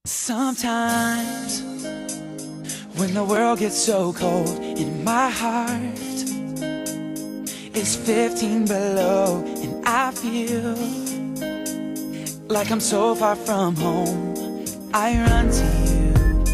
Sometimes, when the world gets so cold and my heart is 15 below, and I feel like I'm so far from home, I run to you.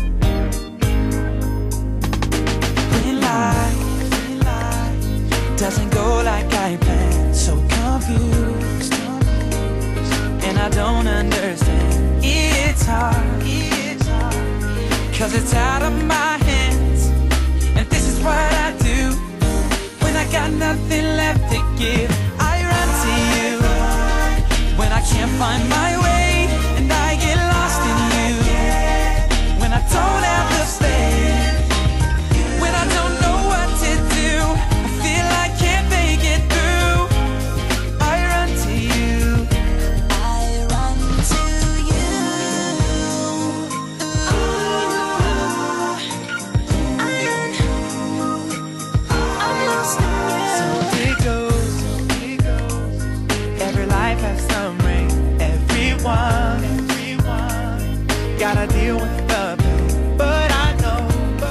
When life doesn't go like I planned, so confused, and I don't understand. It's hard, cause it's out of my hands, and this is what I do when I got nothing left to give. I run to you when I can't find my way, and I get lost in you when I don't have the space, when I don't know what to do, I feel I can't make it through. I run to you. Gotta deal with the pain, but I know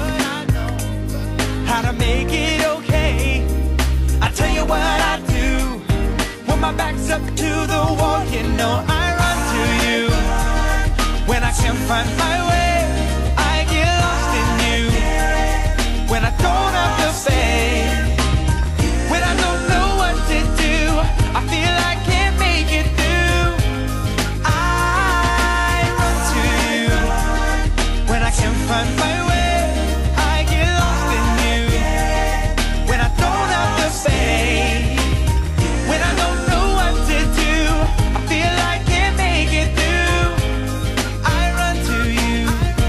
how to make it okay. I tell you what I do when my back's up to the wall. You know I run to you when I can't find my way. I get lost in you when I don't have the faith, when I don't know what to do, I feel I can't make it through. Find my way, I get lost in you when I don't have the faith, when I don't know what to do, I feel I can't make it through. I run to you.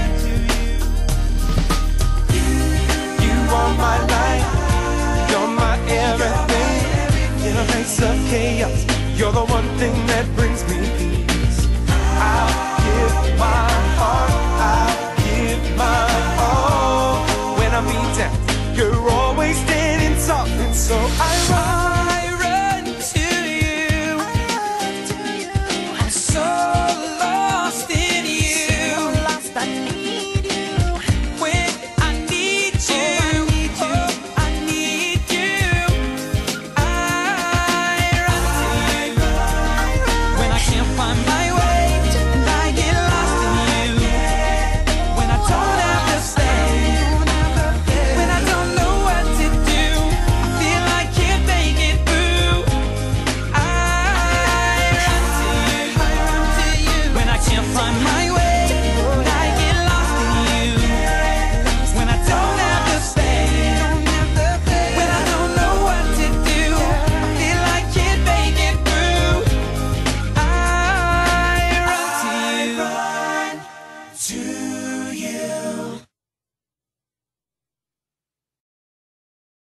You are my light, you're my everything. In a face of chaos, you're the one thing that brings me peace. I'll give my heart, my all. When I meet down, you're always standing soft, and so I run to you. I'm so lost in you. I need you. When I need you, I need you. I run to you when I can't find my way, and I get lost in you. When I don't have the space, when I don't know what to do, I feel I can't make it through. I run to you when I can't find my way, and I get lost in you. When I don't have the space, when I don't know what to do, I feel I can't make it through. I run to you.